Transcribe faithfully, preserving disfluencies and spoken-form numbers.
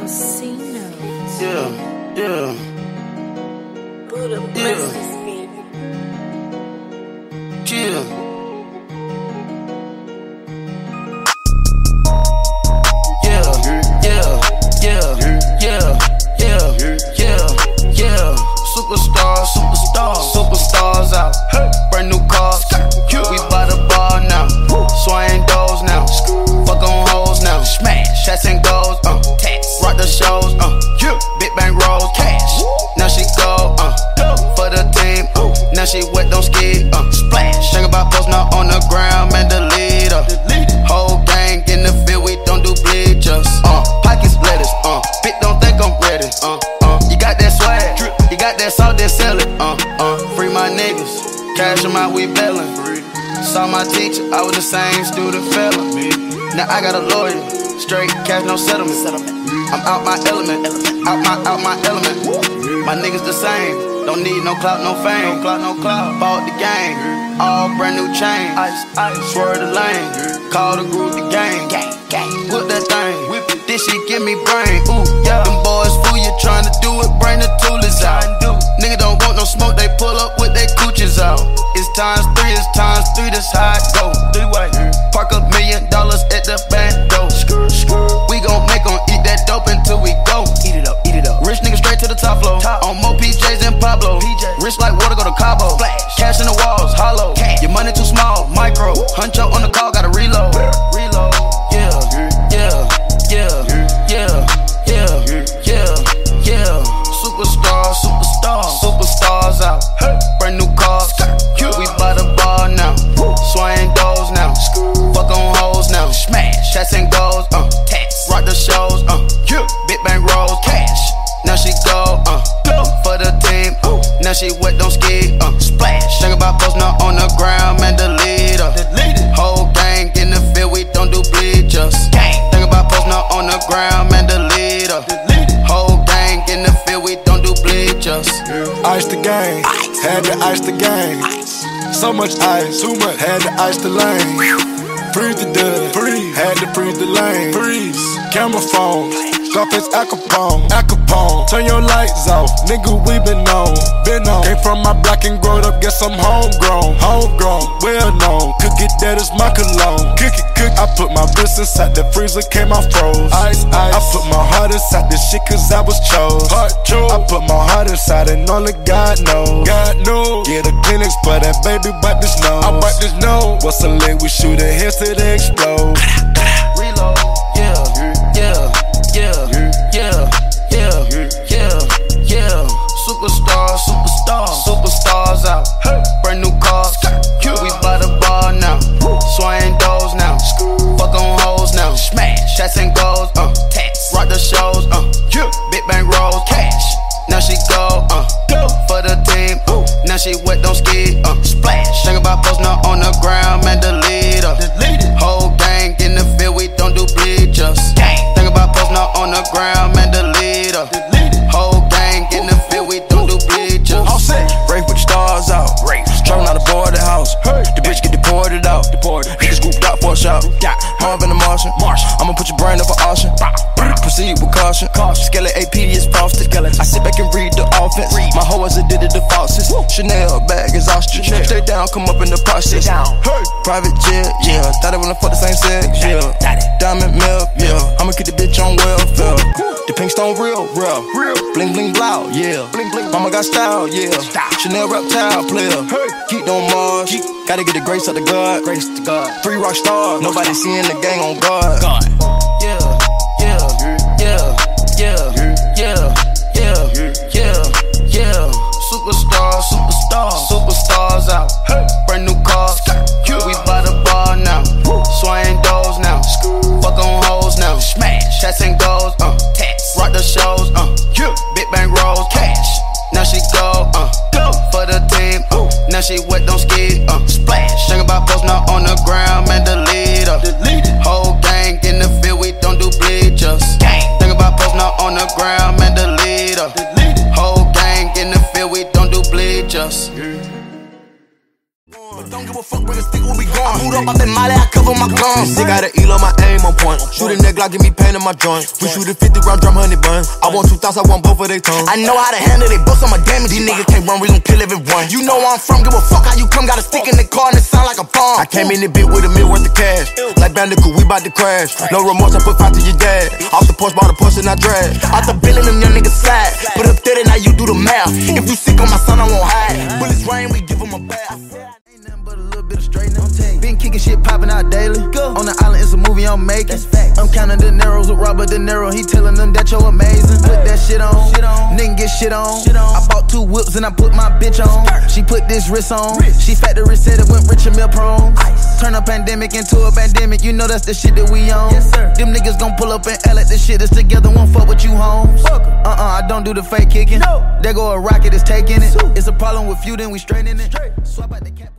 Yeah, yeah. Buddha bless this beat. Yeah. Yeah, yeah, yeah, yeah, yeah, yeah, yeah. Superstars, superstars, superstars out. Brand new cars, we by the bar now. Swang doors now, fuck on hoes now. Smash, shots and goals, uh. Tats, rock the shows, uh. Big bang rolls, cash. Now she go, uh. For the team, uh. Now she wet, don't ski, uh. Splash, think about post now on the ground, man, the leader. Whole gang in the field, we don't do bleachers, uh. Pockets lettuce, uh. Bitch don't think I'm ready, uh. Uh. You got that swag, you got that salt, then sell it, uh. Uh. Free my niggas, cash them out, we bailin. Saw my teacher, I was the same student fella. Now I got a lawyer, straight cash, no settlement. I'm out my element, out my, out my element. My niggas the same, don't need no clout, no fame. No clout, no clout. Bought the game, all brand new chain. Ice, ice, swerve the lane, call the group the gang. Gang, gang, whip that thing, whip it. This shit give me brain, ooh, yeah. Them boys fool you tryna do it, bring the toolers out. Nigga don't want no smoke, they pull up with they cooches out. It's times three, it's times three, that's how it go. Three way, park a million dollars at the bank door. We gon' make them eat that dope until we go. Eat it up, eat it up. Rich nigga straight to the top floor. Top. On more P Js than Pablo. P J. Rich like water, go to Cabo. Flash. Cash in the walls, hollow. Cash. Your money too small, micro. Huncho on the call, gotta reload. Reload. Yeah, yeah, yeah, yeah, yeah, yeah, yeah. Superstars, superstars, superstars out. Brand new cars, we by the bar now. Swang doors now, fuck on hoes now. Smash, shots and goals, uh. Tats, rock the shows, uh. Big bang rolls, cash. Now she go, uh. For the team, uh. Now she wet, don't ski, uh. Splash, think about post now on the ground, man, the leader. Whole gang in the field, we don't do bleachers. Think about post now on the ground, man, the leader. Whole gang in the field, we don't do bleachers. Ice the game, had to ice the game. So much ice, too much, had to ice the lane. Freeze the dust, freeze, had to freeze the lane. Freeze, camera phone, Scarface Al Capone, Al Capone. Turn your lights off, nigga, we been on, been on. Came from my block and growed up, guess I'm homegrown, homegrown, well known. Cook it, that is my cologne. Cook it, cook. I put my wrist inside the freezer, came out froze. Ice, ice. I put my heart inside this shit cause I was chose. Heart chose. I put my heart inside and only God knows. God knows. Get a Kleenex for that baby, wipe this nose. I wipe this nose. What's a leg? We shoot a head till they explode. Reload. Yeah, yeah, yeah, yeah, yeah, yeah, yeah. Superstars, superstars, superstars out. Brand new cars, we by the bar now. Swang doors now, fuck on hoes now. Smash, shots and goals, uh. Tats, rock the shows, uh. Big bang rolls, cash. Now she go, uh. For the team, uh. Now she wet, don't ski, uh. Splash, think about post now on the ground, man, the leader. Whole gang in the field, we don't do bleachers. Think about post now on the ground, man, the leader. Whole gang in the field, we don't do bleachers. All set, race with the stars out. Traveling out the border house. The bitch get deported out. Niggas grouped out for a shot. Harv in the Martian. I'ma put your brain up for auction. Proceed with caution. Skeleton A P is frosted. I sit back and read the offense. My hoe is addicted to faucets. Chanel bag is ostrich. Stay down, come up in the process. Private jet, yeah. Thought I wanna fuck the same sex, yeah. Diamond milk, yeah. I'ma keep the bitch on welfare. The pink stone real, real, real. Bling bling blow, yeah. Bling bling. Mama got style, yeah. Chanel reptile player. Geek on Mars. Gotta get the grace of the God. Grace to God. Three rock stars. Nobody seeing the gang on guard. God. Yeah, yeah, yeah, yeah, yeah, yeah, yeah, yeah. Superstars, superstars, superstars out. Brand new cars, we by the bar now. Swang doors now, fuck on hoes now. Smash, shots and goals, uh. Tats, rock the shows, uh. Big bang rolls, cash. Now she go, uh. For the team, uh. Now she wet, don't ski, uh. Splash, think about post now on the ground, man, the leader. Whole gang in the field, we don't do bleachers. Think about post now on the ground, man, the leader. Whole gang in the field, we don't do bleachers. But don't give a fuck where the stick when we gone. I boot up, I been Molly, I cover my guns. They got an eel on my aim I'm on point. Shooting that Glock, give me pain in my joint. We shoot a fifty round drum, honey bun. I want two thoughts, I want both of they tongues. I know how to handle they books, I'm a damage. These niggas can't run, we gon' kill everyone. You know where I'm from, give a fuck how you come. Got a stick in the car and it sound like a bomb. I came in the bit with a meal worth of cash. Like Bandicoot, we bout to crash. No remorse, I put five to your dad. Off the porch, bought a push and I drag. Off the bill and them young niggas slide. Put up thirty, now you do the math. If you sick on my son, I won't hide. Bullets rain, we give him a bath. Ain't nothing but a little bit of straightening. Been kicking shit, popping out daily. Go. On the island, it's a movie I'm making. I'm counting the narrows with Robert De Niro. He telling them that you're amazing. Put that shit on, shit on. Nigga get shit on. shit on. I bought two whips and I put my bitch on. She put this wrist on. Wrist. She factory said it went rich and meal prone. Ice. Turn a pandemic into a pandemic. You know that's the shit that we on. Yes, sir. Them niggas gon' pull up and L at the shit that's together. Won't fuck with you, homes. Uh-uh, I don't do the fake kicking. No. There go a rocket, it's taking it. It's a problem with you, then we straightening it. Straight. Swap out the cap.